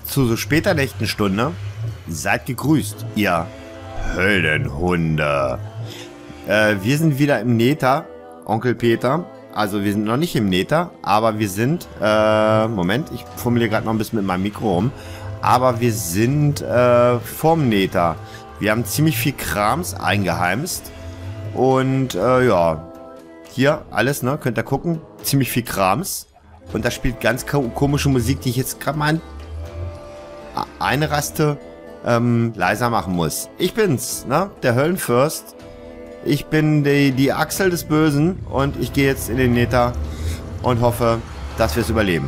zu so später Nächtenstunde. Seid gegrüßt, ihr Höllenhunde. Wir sind wieder im Nether, Onkel Peter. Also wir sind noch nicht im Nether, aber wir sind, Moment, ich formuliere gerade noch ein bisschen mit meinem Mikro rum. Aber wir sind vorm Nether. Wir haben ziemlich viel Krams eingeheimst. Und ja, hier alles, ne, könnt ihr gucken. Ziemlich viel Krams. Und da spielt ganz komische Musik, die ich jetzt gerade mal eine Raste leiser machen muss. Ich bin's, ne, der Höllenfürst. Ich bin die Achsel des Bösen und ich gehe jetzt in den Nether und hoffe, dass wir es überleben.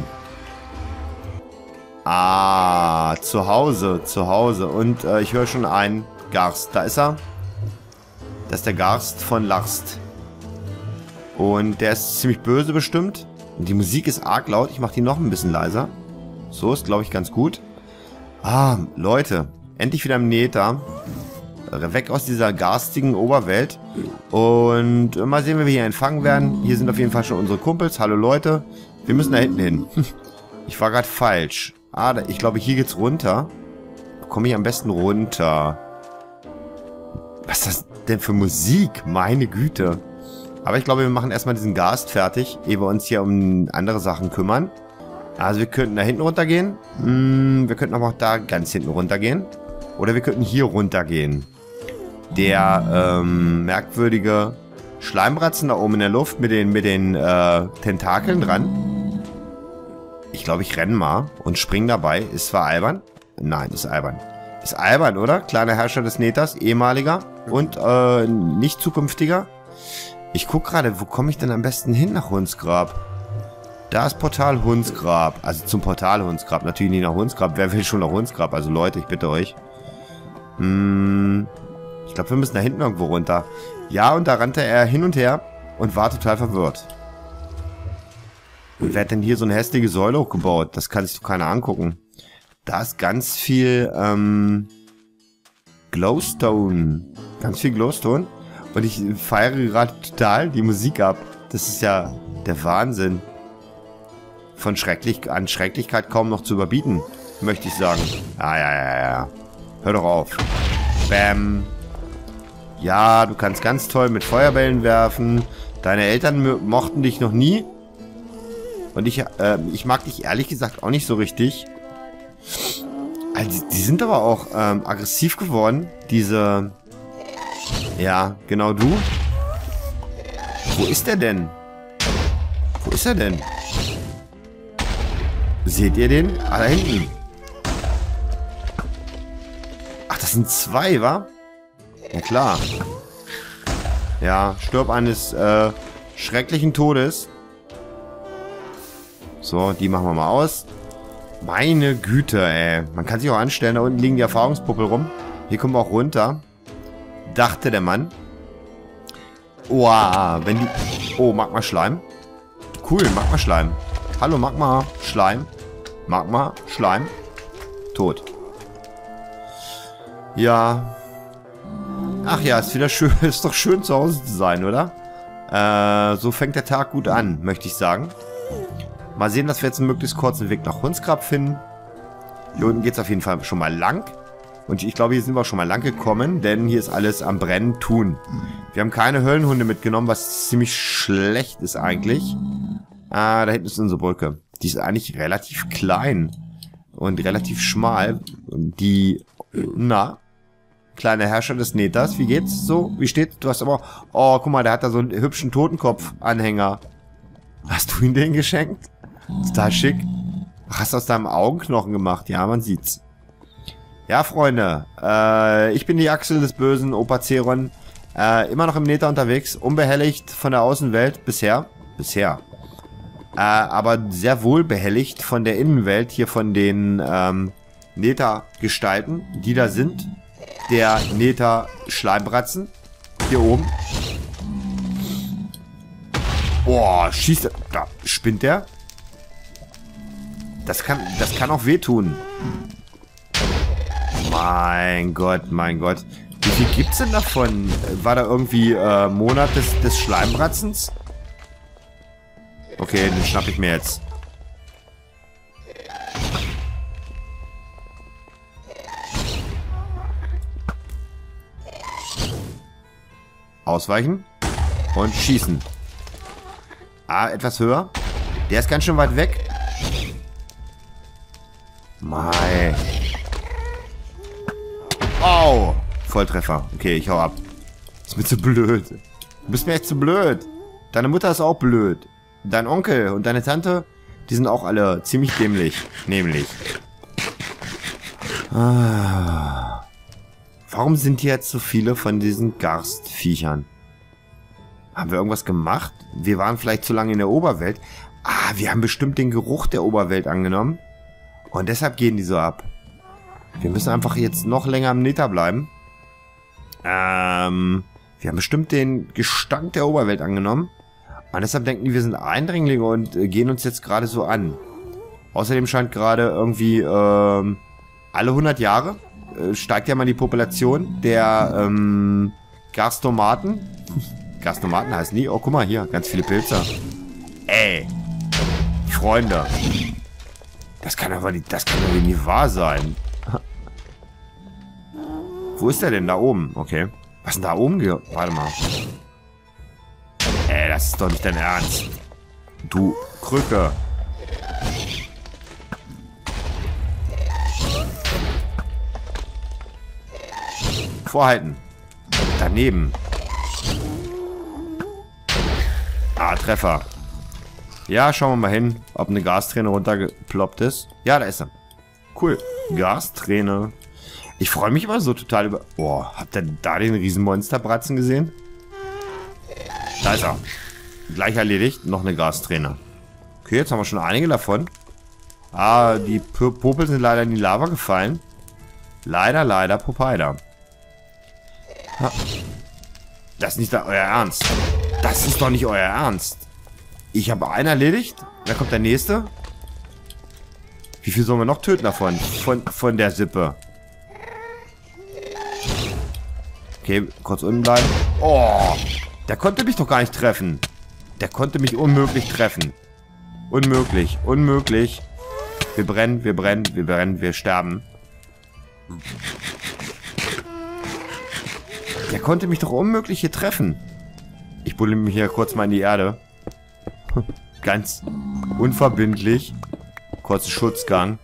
Ah, zu Hause. Und ich höre schon einen Garst. Da ist er. Das ist der Garst von Larst. Und der ist ziemlich böse bestimmt. Und die Musik ist arg laut. Ich mache die noch ein bisschen leiser. So ist, glaube ich, ganz gut. Ah, Leute. Endlich wieder im Nether. Weg aus dieser garstigen Oberwelt. Und mal sehen, wie wir hier empfangen werden. Hier sind auf jeden Fall schon unsere Kumpels. Hallo Leute. Wir müssen da hinten hin. Ich war gerade falsch. Ah, ich glaube, hier geht's runter. Wo komme ich am besten runter? Was ist das denn für Musik? Meine Güte. Aber ich glaube, wir machen erstmal diesen Gast fertig, ehe wir uns hier um andere Sachen kümmern. Also wir könnten da hinten runtergehen. Wir könnten aber auch da ganz hinten runtergehen. Oder wir könnten hier runtergehen. Der merkwürdige Schleimbratzen da oben in der Luft mit den Tentakeln dran. Ich glaube, ich renne mal und springe dabei. Ist zwar albern. Nein, ist albern. Ist albern, oder? Kleiner Herrscher des Nethers, ehemaliger und nicht zukünftiger. Ich gucke gerade, wo komme ich denn am besten hin nach Hundsgrab? Da ist Portal Hundsgrab. Also zum Portal Hundsgrab. Natürlich nicht nach Hundsgrab. Wer will schon nach Hundsgrab? Also Leute, ich bitte euch. Ich glaube, wir müssen da hinten irgendwo runter. Ja, und da rannte er hin und her und war total verwirrt. Und wer hat denn hier so eine hässliche Säule hochgebaut? Das kann sich doch keiner angucken. Da ist ganz viel Glowstone. Ganz viel Glowstone. Und ich feiere gerade total die Musik ab. Das ist ja der Wahnsinn. Von an Schrecklichkeit kaum noch zu überbieten, möchte ich sagen. Ja. Hör doch auf. Bam. Ja, du kannst ganz toll mit Feuerbällen werfen. Deine Eltern mochten dich noch nie. Und ich mag dich ehrlich gesagt auch nicht so richtig. Also, die sind aber auch aggressiv geworden. Diese... Ja, genau du. Wo ist der denn? Wo ist er denn? Seht ihr den? Ah, da hinten. Ach, das sind zwei, wa? Ja, klar. Ja, stirb eines schrecklichen Todes. So, die machen wir mal aus. Meine Güte, ey. Man kann sich auch anstellen. Da unten liegen die Erfahrungspuppel rum. Hier kommen wir auch runter. Dachte der Mann. Wow, wenn die... Oh, Magma Schleim. Cool, Magma Schleim. Hallo, Magma Schleim. Magma Schleim. Tot. Ja. Ach ja, ist wieder schön. Ist doch schön zu Hause zu sein, oder? So fängt der Tag gut an, möchte ich sagen. Mal sehen, dass wir jetzt einen möglichst kurzen Weg nach Hundsgrab finden. Hier unten geht es auf jeden Fall schon mal lang. Und ich glaube, hier sind wir schon mal lang gekommen, denn hier ist alles am Brennen tun. Wir haben keine Höllenhunde mitgenommen, was ziemlich schlecht ist eigentlich. Da hinten ist unsere Brücke. Die ist eigentlich relativ klein und relativ schmal. Die, kleine Herrscher des Nethers. Wie geht's so? Wie steht's? Du hast aber... Oh, guck mal, der hat da so einen hübschen Totenkopf-Anhänger. Hast du ihn den geschenkt? Total schick. Ach, hast du aus deinem Augenknochen gemacht? Ja, man sieht's. Ja, Freunde, ich bin die Achsel des bösen Opa Zeron, immer noch im Nether unterwegs, unbehelligt von der Außenwelt, bisher, aber sehr wohl behelligt von der Innenwelt, hier von den Nether-Gestalten, die da sind, der Nether-Schleimbratzen, hier oben. Boah, schießt er, da spinnt der. Das kann auch wehtun. Mein Gott, mein Gott. Wie viel gibt's denn davon? War da irgendwie Monat des Schleimbratzens? Okay, den schnapp ich mir jetzt. Ausweichen. Und schießen. Ah, etwas höher. Der ist ganz schön weit weg. Mei. Au. Volltreffer. Okay, ich hau ab. Ist mir zu blöd. Du bist mir echt zu blöd. Deine Mutter ist auch blöd. Dein Onkel und deine Tante, die sind auch alle ziemlich dämlich. Nämlich. Ah. Warum sind hier jetzt so viele von diesen Garstviechern? Haben wir irgendwas gemacht? Wir waren vielleicht zu lange in der Oberwelt. Ah, wir haben bestimmt den Geruch der Oberwelt angenommen. Und deshalb gehen die so ab. Wir müssen einfach jetzt noch länger am Nether bleiben. Wir haben bestimmt den Gestank der Oberwelt angenommen. Und deshalb denken die, wir sind Eindringlinge und gehen uns jetzt gerade so an. Außerdem scheint gerade irgendwie alle 100 Jahre steigt ja mal die Population der Garstomaten. Garstomaten heißt nie. Oh, guck mal hier, ganz viele Pilze. Ey, Freunde. Das kann aber nicht wahr sein. Wo ist der denn? Da oben. Okay. Was ist denn da oben? Warte mal. Ey, das ist doch nicht dein Ernst. Du Krücke. Vorhalten. Daneben. Ah, Treffer. Ja, schauen wir mal hin, ob eine Gasträne runtergeploppt ist. Ja, da ist er. Cool. Gasträne. Ich freue mich immer so total über... Boah, habt ihr da den Riesenmonsterbratzen gesehen? Da ist er. Gleich erledigt. Noch eine Gasträne. Okay, jetzt haben wir schon einige davon. Ah, die Popel sind leider in die Lava gefallen. Leider, leider, Popeyda. Das ist nicht euer Ernst. Das ist doch nicht euer Ernst. Ich habe einen erledigt. Da kommt der nächste. Wie viel sollen wir noch töten davon? Von der Sippe. Okay, kurz unten bleiben. Oh, der konnte mich doch gar nicht treffen. Der konnte mich unmöglich treffen. Unmöglich, unmöglich. Wir brennen, wir brennen, wir brennen, wir sterben. Der konnte mich doch unmöglich hier treffen. Ich buddel mich hier kurz mal in die Erde. Ganz unverbindlich. Kurzen Schutzgang.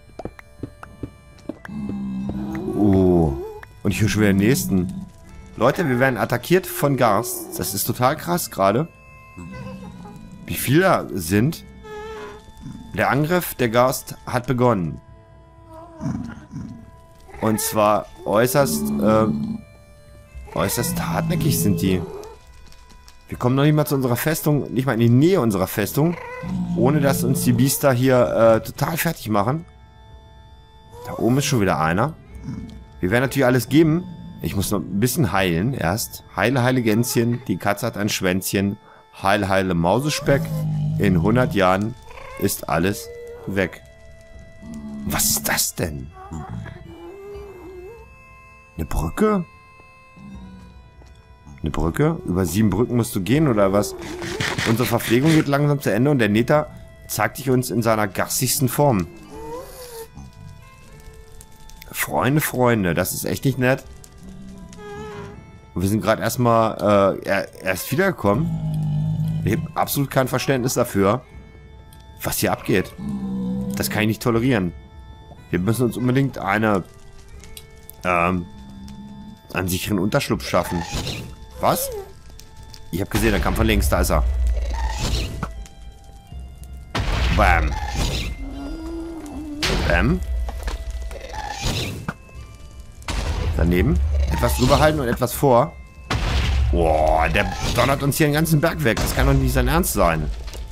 Oh. Und ich höre schon wieder den nächsten. Leute, wir werden attackiert von Garst. Das ist total krass gerade. Wie viele da sind. Der Angriff der Garst hat begonnen. Und zwar äußerst hartnäckig sind die. Wir kommen noch nicht mal zu unserer Festung, nicht mal in die Nähe unserer Festung, ohne dass uns die Biester hier total fertig machen. Da oben ist schon wieder einer. Wir werden natürlich alles geben. Ich muss noch ein bisschen heilen erst. Heile, heile Gänschen, die Katze hat ein Schwänzchen. Heile, heile Mausespeck. In 100 Jahren ist alles weg. Was ist das denn? Eine Brücke? Eine Brücke? Über 7 Brücken musst du gehen, oder was? Unsere Verpflegung geht langsam zu Ende und der Nether zeigt sich uns in seiner garstigsten Form. Freunde, Freunde, das ist echt nicht nett. Und wir sind gerade erstmal erst wiedergekommen. Ich habe absolut kein Verständnis dafür, was hier abgeht. Das kann ich nicht tolerieren. Wir müssen uns unbedingt einen sicheren Unterschlupf schaffen. Was? Ich habe gesehen, er kam von links. Da ist er. Bam. Bam. Daneben. Etwas drüber halten und etwas vor. Boah, der donnert uns hier den ganzen Berg weg. Das kann doch nicht sein Ernst sein.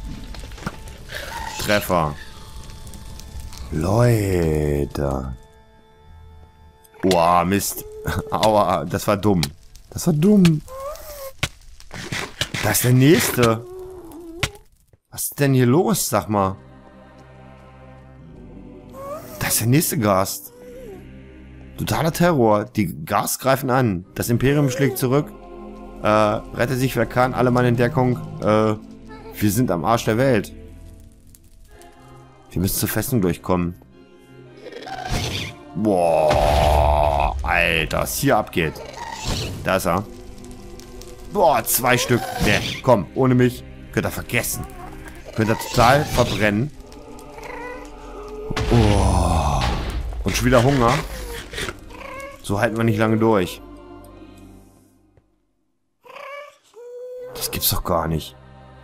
Treffer. Leute. Boah, Mist. Aua, das war dumm. Das war dumm. Das ist der nächste. Was ist denn hier los, sag mal? Das ist der nächste Gast. Totaler Terror. Die Gast greifen an. Das Imperium schlägt zurück. Rette sich wer kann. Alle Mann in Deckung. Wir sind am Arsch der Welt. Wir müssen zur Festung durchkommen. Boah. Alter, was hier abgeht. Da ist er. Boah, 2 Stück. Ne, komm, ohne mich könnt ihr vergessen. Könnt ihr total verbrennen. Oh. Und schon wieder Hunger. So halten wir nicht lange durch. Das gibt's doch gar nicht.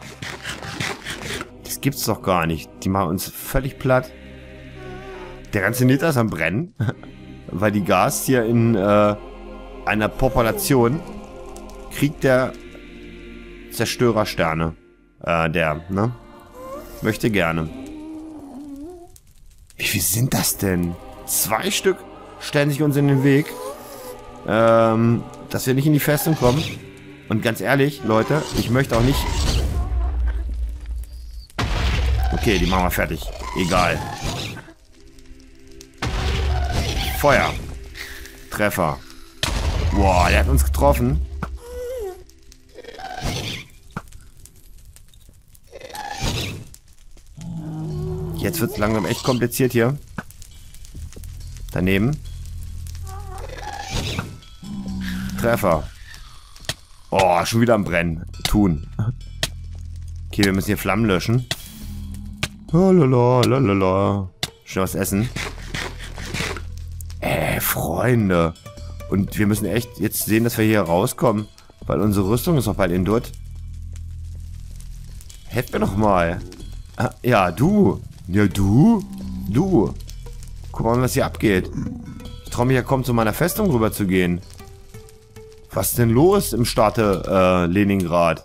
Das gibt's doch gar nicht. Die machen uns völlig platt. Der ganze Nether ist am Brennen. Weil die Gas hier in einer Population kriegt der Zerstörersterne. Ne? Möchte gerne. Wie viel sind das denn? 2 Stück stellen sich uns in den Weg. Dass wir nicht in die Festung kommen. Und ganz ehrlich, Leute, ich möchte auch nicht... Okay, die machen wir fertig. Egal. Feuer. Treffer. Boah, der hat uns getroffen. Jetzt wird es langsam echt kompliziert hier. Daneben. Treffer. Oh, schon wieder am Brennen. Tun. Okay, wir müssen hier Flammen löschen. Lalalala. Schnell was essen. Freunde. Und wir müssen echt jetzt sehen, dass wir hier rauskommen. Weil unsere Rüstung ist noch bald in Dutt. Helft mir noch mal. Ja, du. Ja, du. Du. Guck mal, was hier abgeht. Ich traue mich ja kaum zu meiner Festung rüber zu gehen. Was ist denn los im Staate Leningrad?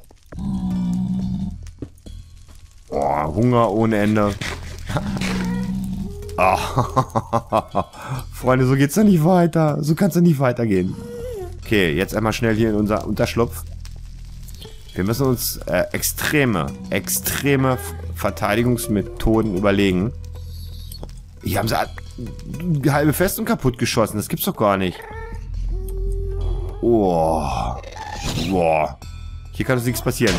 Oh, Hunger ohne Ende. Oh. Freunde, so geht's doch nicht weiter. So kann's doch nicht weitergehen. Okay, jetzt einmal schnell hier in unser Unterschlupf. Wir müssen uns extreme Verteidigungsmethoden überlegen. Hier haben sie die halbe Festung kaputt geschossen. Das gibt's doch gar nicht. Oh. Boah. Hier kann uns nichts passieren.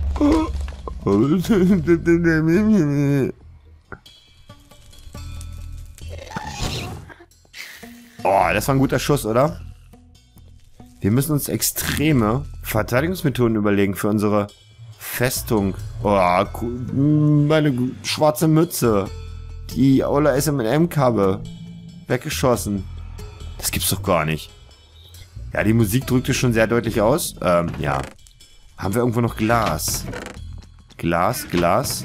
Oh, das war ein guter Schuss, oder? Wir müssen uns extreme Verteidigungsmethoden überlegen für unsere Festung. Oh, meine schwarze Mütze. Die Ola SMM-Kabel. Weggeschossen. Das gibt's doch gar nicht. Ja, die Musik drückte schon sehr deutlich aus. Ja. Haben wir irgendwo noch Glas? Glas. Hier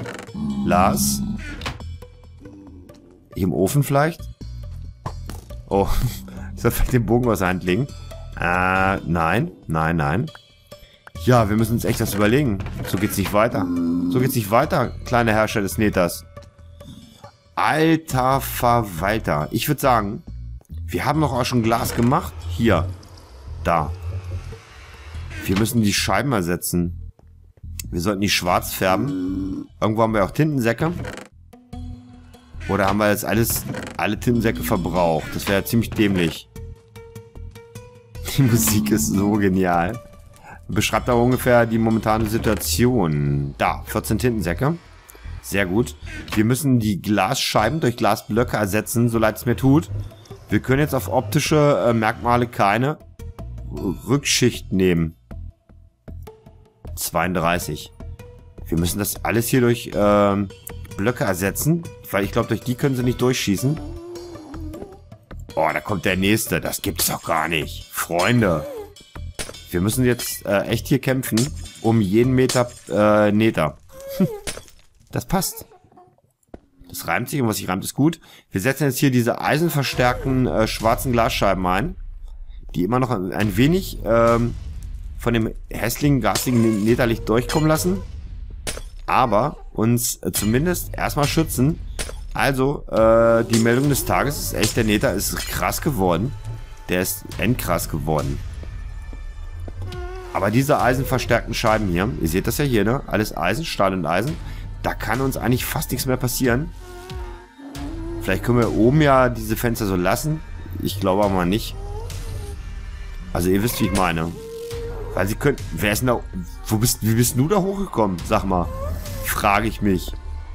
im Ofen vielleicht? Oh, ich soll vielleicht den Bogen aus der Hand legen. Nein. Ja, wir müssen uns echt was überlegen. So geht's nicht weiter. So geht's nicht weiter, kleiner Herrscher des Nethers. Alter Verwalter. Ich würde sagen, wir haben doch auch schon Glas gemacht. Hier. Da. Wir müssen die Scheiben ersetzen. Wir sollten die schwarz färben. Irgendwo haben wir auch Tintensäcke. Oder haben wir jetzt alle Tintensäcke verbraucht? Das wäre ja ziemlich dämlich. Die Musik ist so genial. Beschreibt aber ungefähr die momentane Situation. Da, 14 Tintensäcke. Sehr gut. Wir müssen die Glasscheiben durch Glasblöcke ersetzen, so leid es mir tut. Wir können jetzt auf optische Merkmale keine Rückschicht nehmen. 32. Wir müssen das alles hier durch Blöcke ersetzen, weil ich glaube, durch die können sie nicht durchschießen. Oh, da kommt der nächste. Das gibt's doch gar nicht. Freunde. Wir müssen jetzt echt hier kämpfen um jeden Meter Nether. Das passt. Das reimt sich und was sich reimt ist gut. Wir setzen jetzt hier diese eisenverstärkten schwarzen Glasscheiben ein, die immer noch ein wenig von dem hässlichen, garstigen Netherlicht durchkommen lassen, aber uns zumindest erstmal schützen. Also, die Meldung des Tages ist echt, der Nether ist krass geworden. Der ist endkrass geworden. Aber diese eisenverstärkten Scheiben hier, ihr seht das ja hier, ne? Alles Eisen, Stahl und Eisen. Da kann uns eigentlich fast nichts mehr passieren. Vielleicht können wir oben ja diese Fenster so lassen. Ich glaube aber mal nicht. Also ihr wisst, wie ich meine. Weil sie können... Wer ist denn da... Wie bist du da hochgekommen? Sag mal. Frage ich mich.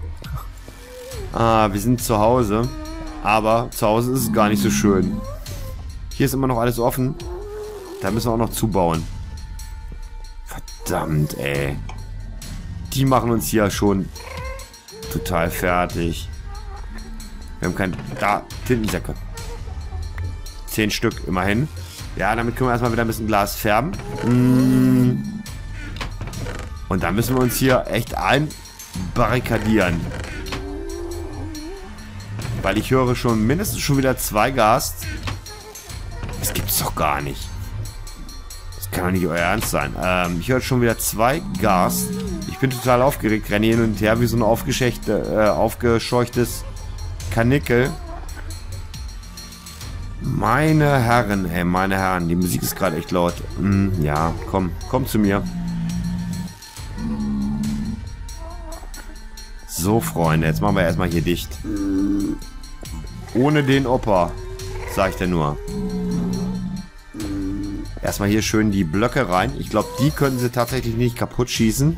Ah, wir sind zu Hause. Aber zu Hause ist es gar nicht so schön. Hier ist immer noch alles offen. Da müssen wir auch noch zubauen. Verdammt, ey. Die machen uns hier schon total fertig. Wir haben kein... Da, Tintensäcke. 10 Stück, immerhin. Ja, damit können wir erstmal wieder ein bisschen Glas färben. Und dann müssen wir uns hier echt einbarrikadieren. Weil ich höre schon mindestens schon wieder 2 Ghasts. Das gibt's doch gar nicht. Das kann doch nicht euer Ernst sein. Ich höre schon wieder 2 Ghasts. Ich bin total aufgeregt. Renne hin und her wie so ein aufgescheuchtes Kanickel. Meine Herren, ey, meine Herren. Die Musik ist gerade echt laut. Ja, komm zu mir. So, Freunde, jetzt machen wir erstmal hier dicht. Ohne den Opa, sag ich dir nur. Erstmal hier schön die Blöcke rein. Ich glaube, die können sie tatsächlich nicht kaputt schießen.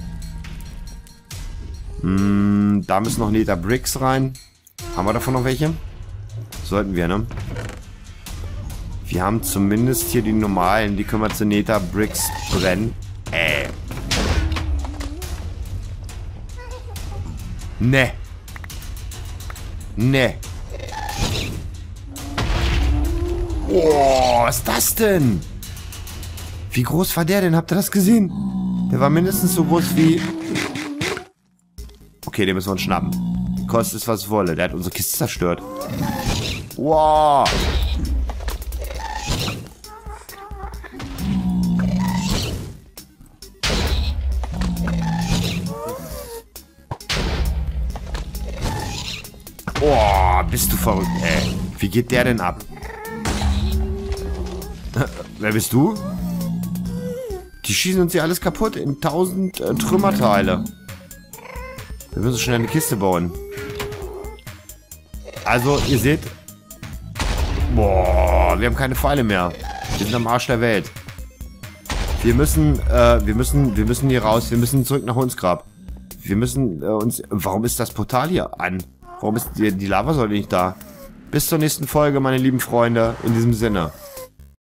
Da müssen noch Nether Bricks rein. Haben wir davon noch welche? Sollten wir, ne? Wir haben zumindest hier die normalen. Die können wir zu Nether Bricks brennen. Ne. Ne. Oh, was ist das denn? Wie groß war der denn? Habt ihr das gesehen? Der war mindestens so groß wie... Okay, den müssen wir uns schnappen. Kostet es, was es wolle. Der hat unsere Kiste zerstört. Wow. Oh, bist du verrückt, ey. Wie geht der denn ab? Wer bist du? Die schießen uns hier alles kaputt in 1000 Trümmerteile. Wir müssen schnell eine Kiste bauen. Also, ihr seht... Boah, wir haben keine Pfeile mehr. Wir sind am Arsch der Welt. Wir müssen hier raus. Wir müssen zurück nach Hundsgrab. Wir müssen uns... Warum ist das Portal hier an? Warum ist die Lavasäule nicht da? Bis zur nächsten Folge, meine lieben Freunde. In diesem Sinne.